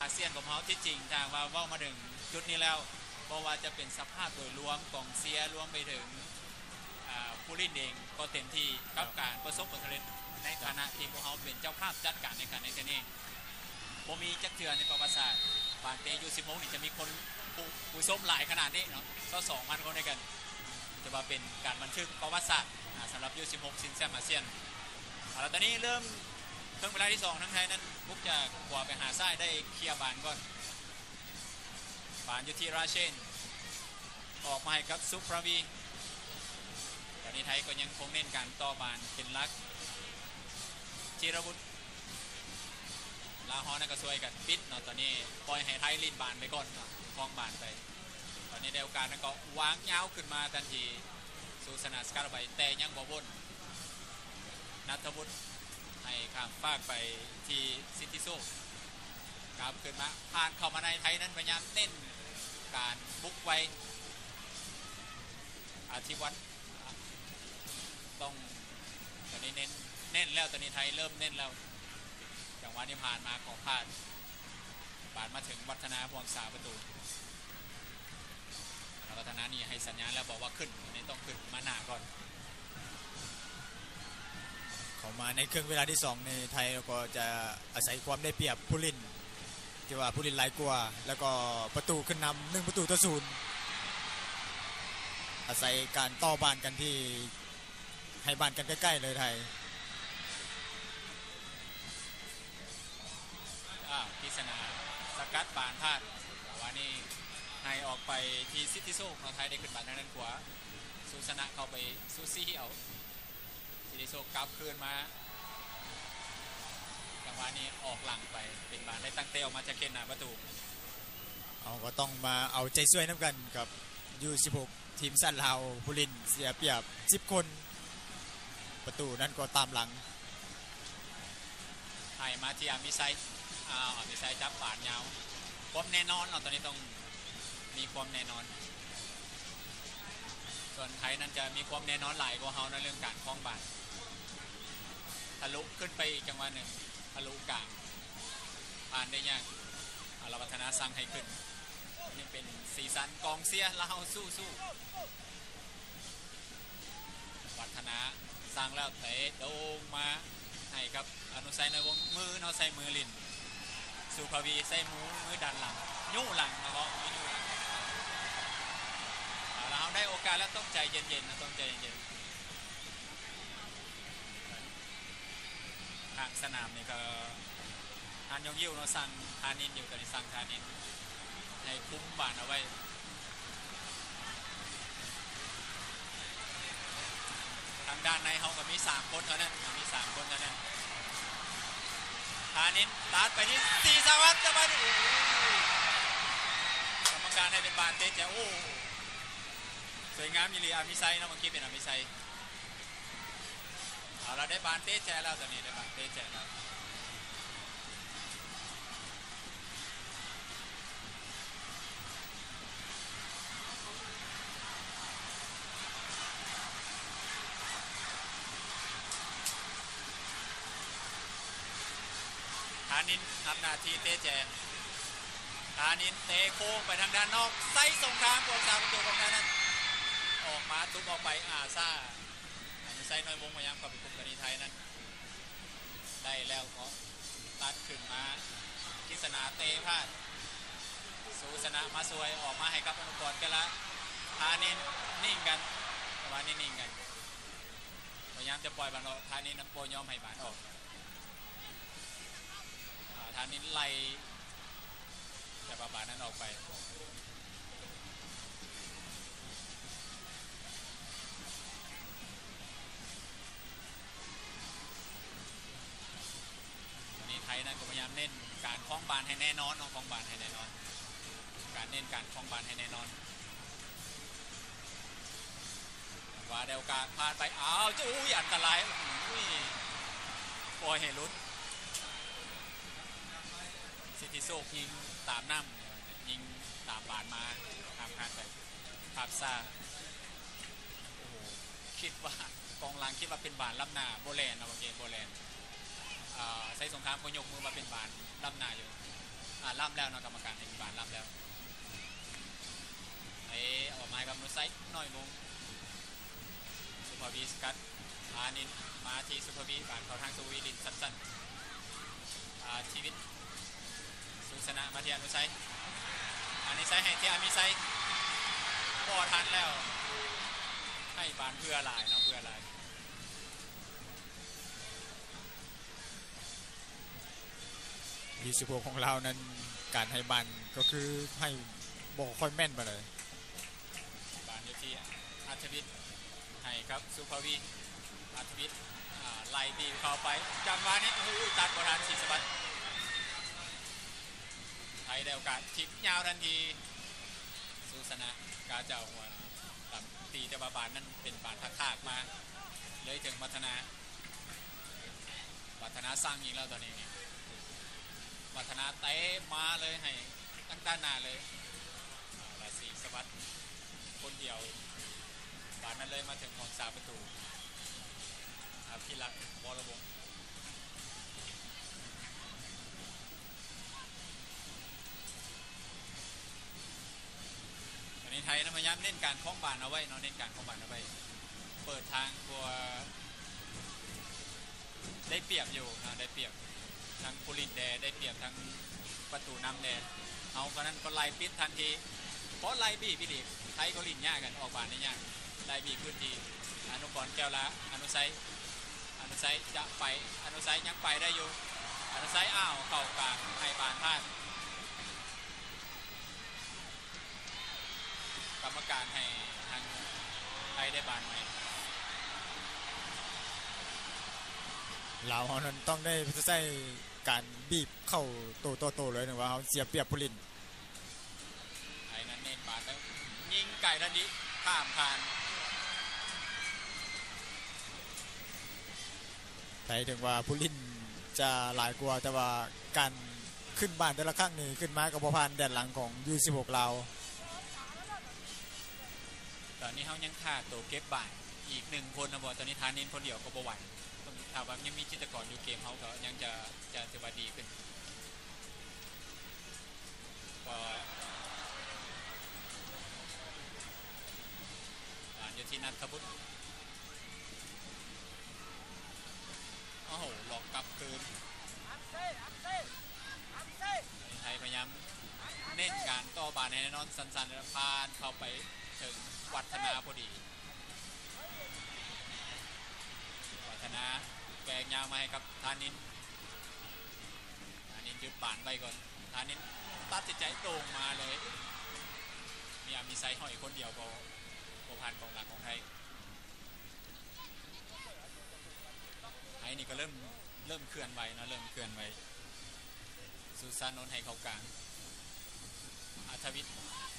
อาเซียนของเขาที่จริงทางว่ามาถึงจุดนี้แล้วเพราะว่าจะเป็นสภาพโดยรวมกองเสียรวมไปถึงผู้ลินเองก็เต็มที่กับการประสบผลสำเร็จในฐานะที่พวกเขาเป็นเจ้าภาพจัดการในการในที่นี้บ่มีจักเทือในประวัติศาสตร์บานเตยูซิโมนี่จะมีคนผู้ชมหลายขนาดนี้เนาะก็ 2,000 คนด้วยกันจะมาเป็นการบันทึกประวัติศาสตร์สำหรับยู16ซินแซมอาเซียนแล้วตอนนี้เริ่มเครื่องเวลาที่2ทั้งไทยนั้นบุกจะกว่าไปหาซ้ายได้เคลียร์บานก่อนบานอยู่ที่ราเชนออกมาให้กับซุปราวีตอนนี้ไทยก็ยังคงเน้นการต่อบานเป็นหลักจิรวุฒิลาฮอนั่นก็ช่วยกันปิดเนาะตอนนี้ปล่อยให้ไทยลินบานไปก่อนเนาะคลองบานไปตอนนี้เดวการนั่นก็วางยาวขึ้นมาทันทีสู่สนามสกัดไปแต่ยังบ่วนนัทวุฒิให้ข้ามฟากไปที่ซิติโซกลับขึ้นมาผ่านเข้ามาในไทยนั้นพยายามเน้นการบุกไว้อาทิวัตรต้องตอนนี้เน้นแล้วตอนนี้ไทยเริ่มเน้นแล้วจังหวะที่ผ่านมาของพลาดบาดมาถึงวัฒนาพวงสาประตูวัฒนานี่ให้สัญญาณแล้วบอกว่าขึ้นตอนนี้ต้องขึ้นมาหนาก่อนเข้ามาในครึ่งเวลาที่2ในไทยก็จะอาศัยความได้เปรียบผู้เล่นที่ว่าผู้เล่นหลายกว่าแล้วก็ประตูขึ้นนำ1-0อาศัยการต่อบานกันที่ให้บานกันใกล้ๆเลยไทยพิศนาสกัดบานพลาดวันนี้ให้ออกไปที่ซิติโซของไทยได้ขึ้นบานทางด้านขวาสุสนะเข้าไปซูซี่เอาซิติโซกลับคืนมาจังหวะนี้ออกหลังไปเป็นบานได้ตั้งเตะออกมาจากเกณฑ์หน้าประตูก็ต้องมาเอาใจช่วยน้ำกันกับU16ทีมสั้นลาวผู้เล่นเสียเปรียบ10คนประตูนั้นก็ตามหลังให้มาที่อามิไซจับบาดยาวความแน่นอนตอนนี้ต้องมีความแน่นอนส่วนไทยนั้นจะมีความแน่นอนหลายกว่าเขาในเรื่องการคล้องบาดทะลุขึ้นไปอีกจังหวะหนึ่งทะลุกลางผ่านได้ยากเราพัฒนาสร้างให้ขึ้นนี่เป็นสีสันกองเสียเราสู้วัฒนาสร้างแล้วเตะโด่งมาให้ครับอนุสัยในวงมือเนาะใส่มือลินสุภวีใส่มือดันหลังยุ่หลังแล้วก็ไม่ยุ่หลังเราได้โอกาสแล้วต้องใจเย็นๆนะต้องใจเย็นทางสนามนี่ก็ทานยงยิ้วเนาะสั่งทานินอยู่กับสั่งทานินให้คุ้มบานเอาไว้ทางด้านในเขาก็มี3คนเท่านั้นมี3คนเท่านั้นทานินตัดไปที่สีสวัสดิ์จะมาดิกรรมการให้เป็นบานเตะแจ๋วโอ้สวยงามมิลีอามิไซนะเมื่อกี้เป็นอามิไซเราได้บานเตะแจ๋แล้วตอนนี้ได้บานเตะแจ๋แล้วธานินทำหน้าที่เตะแจธานินเตะโค้งไปทางด้านนอกไซส์สงครามบวก3ประตูของนั้นออกมาทุบออกไปอาซาไซส์น้อยวงพยายามกับกลุ่มกรีไทยนั้นได้แล้วก็ตัดขึ้นมากิษณาเตะพลาดสุสนะมาสวยออกมาให้กับอนุกรณ์กันละธานินนิ่งกันประมาณนี้นิ่งกันพยายามจะปล่อยบอลออกธานินน้ำโปยอมให้บอลออกทางนี้ไล่แต่บานั้นออกไปวันนี้ไทยนั้นก็พยายามเน้นการคล้องบานให้แน่นอนคล้องบานให้แน่นอนการเน้นการคล้องบานให้แน่นอนว่าเดวการพานไปอ้าวจู้ยอันตรายปล่อยให้ลุ้นซิติโซยิงตามน้ำยิงตามบานมาตามคานไปภาพซ่าโอ้โหคิดว่ากองหลังคิดว่าเป็นบานล้ำหน้าโบแลนด์นะโอเคโบแลนด์ใช้สงครามก็ยกมือมาเป็นบานล้ำหน้าอยู่ล่ำแล้วเนาะกรรมการในบานล่ำแล้วไอ้ออกมากับนุไซหน่อยมงสุภาวีสกัดอานินมาที่สุภาวีบานเข้าทางสุวีลินสั้นๆชีวิตสุสนะมาที่อนุไซอานิไซให้ที่อามิไซพอทันแล้วให้บานเพื่อลายเนาะเพื่อลาย 26ของเรานั้นการให้บันก็คือให้บอกค่อยแม่นไปเลยบานอยู่ที่อัธวิทย์ให้ครับสุภวีอัธวิทย์ไล่บีเข้าไปจังหวะนี้ตัดบอลทันสิสบัตไทยได้โอกาสทิ้งยาวทันทีสุสนะกาเจ้าหัวตับตีแต่บานนั้นเป็นบานทักๆมาเลยถึงวัฒนาสร้างยิงแล้วตอนนี้วัฒนาเตะมาเลยให้ตั้งด้านหน้าเลยราศีสวัสดิ์คนเดียวบานนั้นเลยมาถึงของสาประตูพิรักษ์วรวงศ์วันนี้ไทยพยายามเล่นการคล้องบานเอาไว้เนาะเล่นการคล้องบานเอาไว้เปิดทางตัวได้เปรียบอยู่นะได้เปรียบทางปุรินแดได้เปรียบทางประตูน้ำแดเอาเพราะนั้นก็ไล่ปิดทันทีเพราะไล่บี้พี่ดิไทยก็ลิ้นยากกันออกบานได้ยากไล่บี้พื้นที่อนุกรแก้วละอนุไซจะไปอนุไซยังไปได้อยู่อนุไซอ้าวเข่ากลางให้บานพลาดกรรมการให้ทางไทยได้บานใหม่เราเขานั้นต้องได้ใช้การบีบเข้าโตเลยนะว่าเขาเสียเปรียบผู้ลินไอ้นั้นเน้นบานแล้วยิงไก่ทันทีข้ามผ่านแต่ถึงว่าผู้ลินจะหลายกว่าแต่ว่าการขึ้นบ้านแต่ละครั้งนี่ขึ้นมากับผ่านแดนหลังของU16เราตอนนี้เขายังขาดตัวเก็บบ่ายอีก1คนนะบอตอนนี้ทานินคนเดียวก็บ่ไหวถ้าว่ายังมีจิตรกรอยู่เกมเขาก็ยังจะถือว่าดีขึ้นก็อยู่ที่นัทบุตรโอ้โหหลอกกลับคืนไทยพยายามเน้นการต่อบาลในนอนสันๆพานเข้าไปถึงวัฒนาพอดีวัฒนาแกงยาวมาให้กับธานินยึดบานไปก่อนธานินตัดสินใจตรงมาเลยมีไซห้อยคนเดียวก็ผ่านกองหลังของไทยนี่ก็เริ่มเคลื่อนไหวนะเริ่มเคลื่อนไหวสุสานนท์ให้เขากลางอัธวิทย์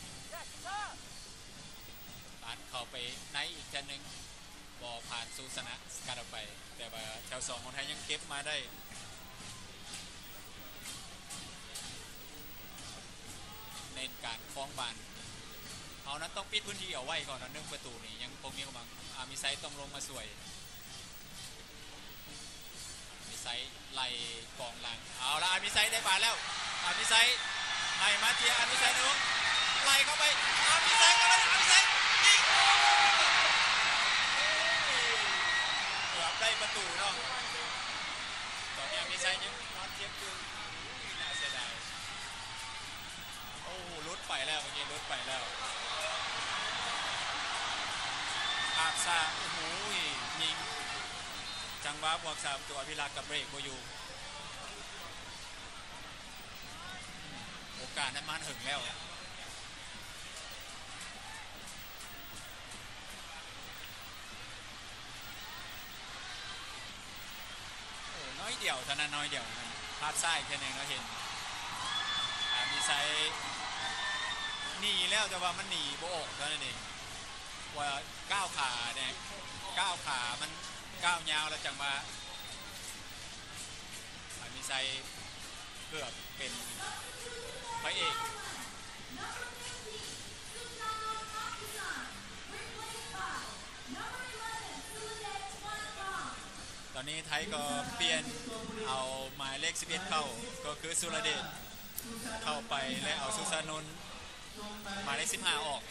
ปาดเข้าไปในอีกแค่นึงบอผ่านสุสนะสกัดออกไปแต่ว่าแถว2ของไทยยังเก็บมาได้เน้นการคล้องบานเอานั้นต้องปิดพื้นที่เอาไว้ก่อนนะเนื่องประตูนี่ยังคงมีกำลังมีไซต์ต้องลงมาสวยไซไล่กองหลังเอาละอามิไซได้บาลแล้วอามิไซให้มาเทียอามิไซนึงไล่เข้าไปอามิไซก็ได้อามิไซยิงเกือบได้ประตูเนาะตอนนี้อามิไซยังนอนเทียบคือน่าเสียดายโอ้ลุดไปแล้วเมื่อกี้ลุดไปแล้วอาบซาโอ้โหยิงจังหวะบวก3ตัวพิรักกับเบรกโบยูโอกาสนั้นมันหึงแล้วน้อยเดียวเท่านั้นน้อยเดียวภาพซ้ายแค่นึงเราเห็นมีไซหนีแล้วแต่ว่ามันหนีโบกเท่านั้นเองว่าก้าวขาเนี่ยก้าวขามันก้าวยาวแล้วจังมามีไซเกือบเป็นพระเอกตอนนี้ไทยก็เปลี่ยนเอาหมายเลข11เข้าก็คือสุรเดชเข้าไปและเอาสุสานนท์หมายเลข15ออก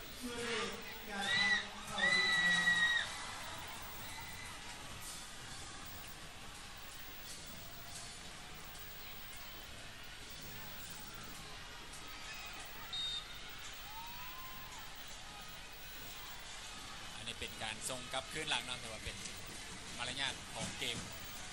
อันนี้เป็นการส่งกลับคืนหลังนะแต่ว่าเป็นมารยาทของเกม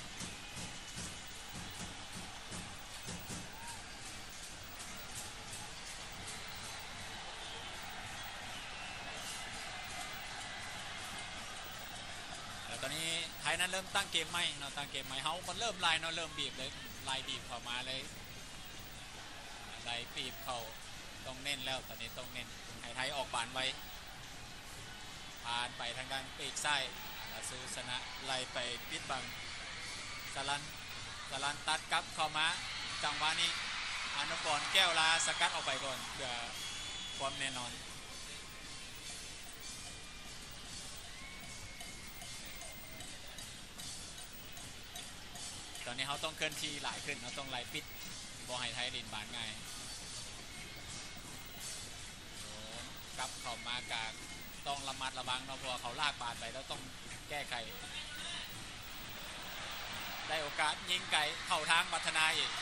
ตอนนี้ไทยนั้นเริ่มตั้งเกมใหม่เนาะตั้งเกมใหม่เฮามันเริ่มไล่เนาะเริ่มบีบเลยไล่บีบเข้ามาเลยไล่บีบเข้าต้องเน้นแล้วตอนนี้ต้องเน้นให้ไทยออกบานไว้ผ่านไปทางด้านปีกซ้ายลาซูชนะไล่ไปปิดบังสลันตัดกลับเข้ามาจังหวะนี้อนุกรแก้วลาสกัดออกไปก่อนเพื่อความแน่นอนตอนนี้เขาต้องเคลื่อนที่หลายขึ้นเขาต้องไล่ปิดบอลให้ไทยลินบานง่ายกลับเข้ามากากต้องระมัดระวังเนาะเพราะเขาลากบานไปแล้วต้องแก้ไขได้โอกาสยิงไก่เข้าทางวัฒนาอีก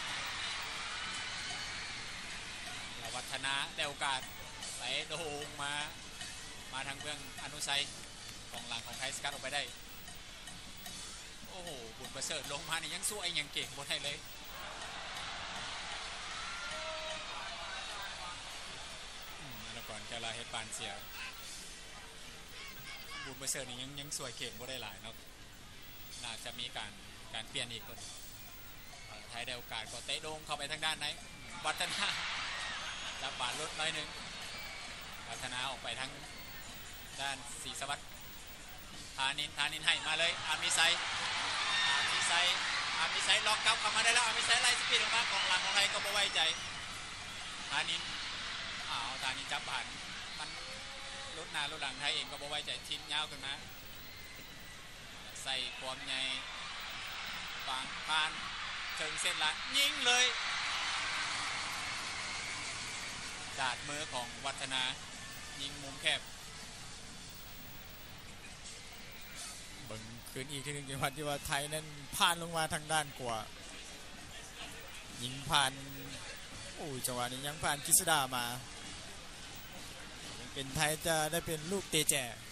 วัฒนาได้โอกาสไปโด่งมาทางเบื้องอนุไซของหลังของไทยสกัดออกไปได้โอ้โหบุญประเสริฐลงมานี่ยังสู้ไอ้ยังเก่งบนให้เลยแล้วก่อนแกลาเฮดบานเสียบุญประเสริฐนี่ยังสวยเก่งบนได้หลายเนาะน่าจะมีการเปลี่ยนอีกคนไทยได้โอกาสก็เตะโด่งเข้าไปทางด้านไหนวัฒนาจับบาดลดน้อยหนึ่งวัฒนาออกไปทางด้านศรีสวัสดิ์ธานินให้มาเลยอามิไซล็อกกลับเข้ามาได้แล้วอามิไซไล่สปีดออกมากองหลังของไทยก็ไม่ไว้ใจธานินจับบาดมันลุดหน้าลุดหลังไทยเองก็ไม่ไว้ใจทิ้งยาวขึ้นมาใส่ความใหญ่ฝั่งพานถึงเส้นหลังยิงเลยดาดมือของวัฒนายิงมุมแคบเบิ่งคืนอีกทีหนึ่งจังหวัดที่ว่าไทยนั้นผ่านลงมาทางด้านกว่ายิงผ่านจังหวะนี้ยังผ่านกิษดามาเป็นไทยจะได้เป็นลูกเตะแจ